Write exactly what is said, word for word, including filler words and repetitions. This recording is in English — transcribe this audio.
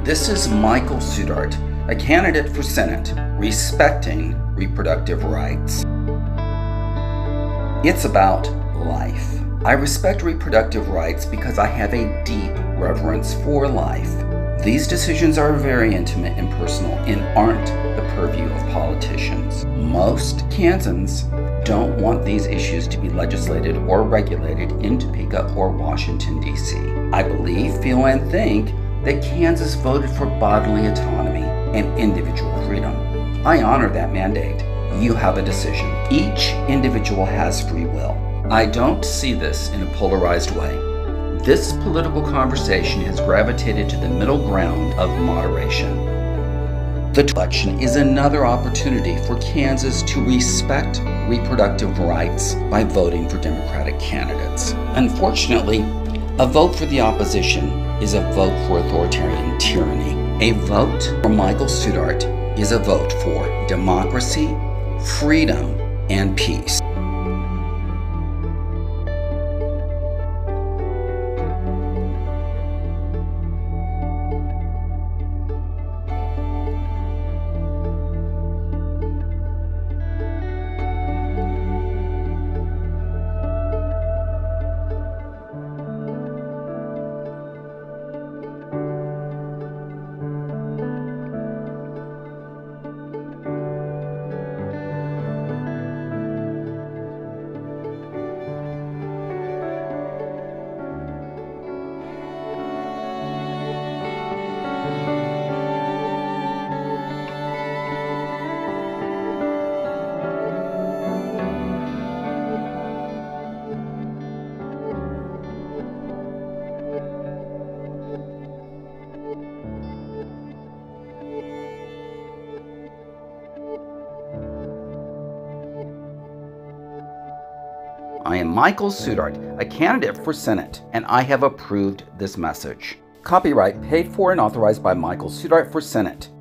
This is Michael Sudart, a candidate for Senate, respecting reproductive rights. It's about life. I respect reproductive rights because I have a deep reverence for life. These decisions are very intimate and personal and aren't the purview of politicians. Most Kansans don't want these issues to be legislated or regulated in Topeka or Washington, D C I believe, feel, and think that Kansas voted for bodily autonomy and individual freedom. I honor that mandate. You have a decision. Each individual has free will. I don't see this in a polarized way. This political conversation has gravitated to the middle ground of moderation. The election is another opportunity for Kansas to respect reproductive rights by voting for Democratic candidates. Unfortunately, a vote for the opposition is a vote for authoritarian tyranny. A vote for Michael Sudart is a vote for democracy, freedom, and peace. I am Michael Sudart, a candidate for Senate, and I have approved this message. Copyright paid for and authorized by Michael Sudart for Senate.